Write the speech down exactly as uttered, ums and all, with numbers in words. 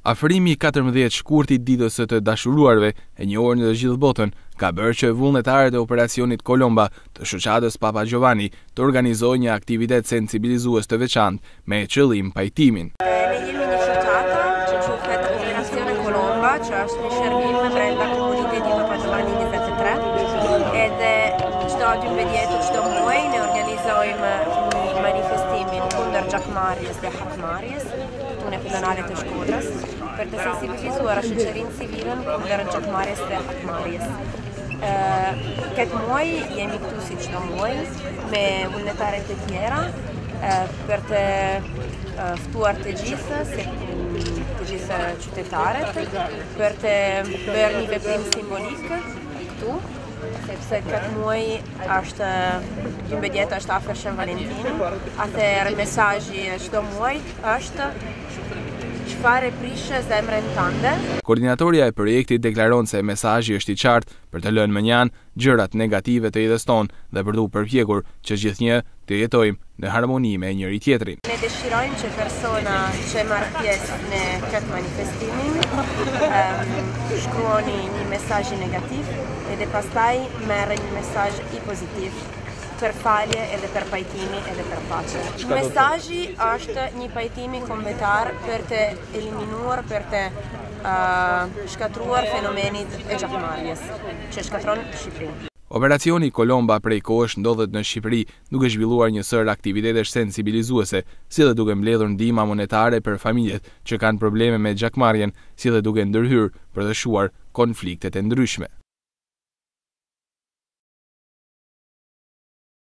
Afrimi i katërmbëdhjetë shkurtit ditës së të dashuruarve e njohur në të gjithë botën ka bërë që vullnetarët e operacionit Colomba të shoqatës Papa Giovanni të organizojnë një aktivitet sensibilizues të veçantë me qëllim pajtimin. Ne jemi një shoqata që quhet Operacione Colomba, që është një shërbim brenda komunitetit Papa Giovanni njëzet e tre, edhe çdo dymbëdhjetë çdo muaj ne organizojmë një manifestimin kundër gjakmarrjes dhe hakmarrjes në pedonale të Shkodrës, për të sensibilizuar shoqërinë civile kundër gjakmarrjes dhe hakmarrjes. Këtë muaj jemi këtu si çdo muaj me vullnetarë të tjera për të ftuar të gjithë, të gjithë qytetarët, për të bërë një veprim simbolik këtu, sepse këtë muaj është dymbëdhjetë është afër Shën Valentini, atëherë mesazhi çdo muaj është çfarë prishë zemrën tënde. Koordinatoria e projektit deklaron se mesazhi është i qartë për të lënë mënjan gjërat negative të jetës tonë dhe për të përpjekur që gjithnjë të jetojmë në harmoni me njëri tjetrin. Ne dëshirojmë që persona që marrë pjesë në këtë manifestimin um, shkruani një mesazh negativ edhe pastaj merren një mesazh i pozitiv për falje edhe për pajtimi edhe për paqe. Mesazhi është një pajtimi kombëtar për të eliminuar, për të uh, shkatruar fenomenit e gjakmarrjes që shkatron Shqipërinë. Operacioni Colomba prej kohësh ndodhet në Shqipëri duke zhvilluar një sër aktivitetesh sensibilizuese, si dhe duke mbledhur ndihma monetare për familjet që kanë probleme me gjakmarrjen, si dhe duke ndërhyrë për të shuar konfliktet e ndryshme.